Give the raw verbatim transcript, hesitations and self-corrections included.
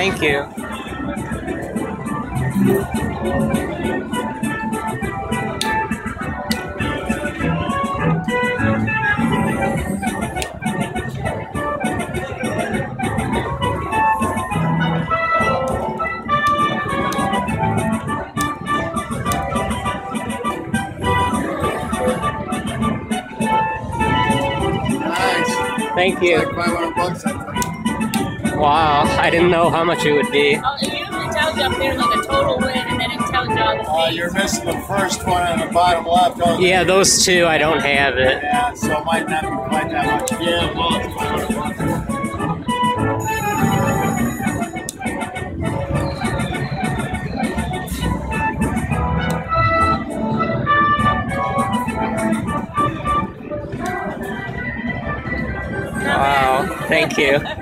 Thank you. Thank you. Like five hundred bucks, I think. Wow, I didn't know how much it would be. Oh, it usually tells you up there like a total win, and then it tells you all the Uh, fees. you're missing the first one on the bottom left. Oh, Yeah, those two, I don't have it. Yeah, so it might not be quite that much. Yeah, well, it's five hundred bucks. Wow, thank you.